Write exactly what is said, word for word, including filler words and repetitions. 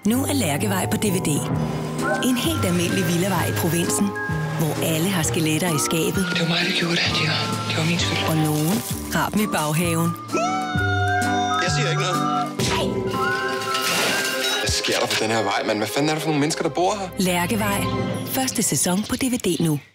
Nu er Lærkevej på D V D. En helt almindelig villavej i provinsen, hvor alle har skeletter i skabet. Det var mig, der gjorde det. Det var, det var min skyld. Og nogen har dem i baghaven. Jeg siger ikke noget. Hvad sker der på den her vej, mand? Hvad fanden er der for nogle mennesker, der bor her? Lærkevej. Første sæson på D V D nu.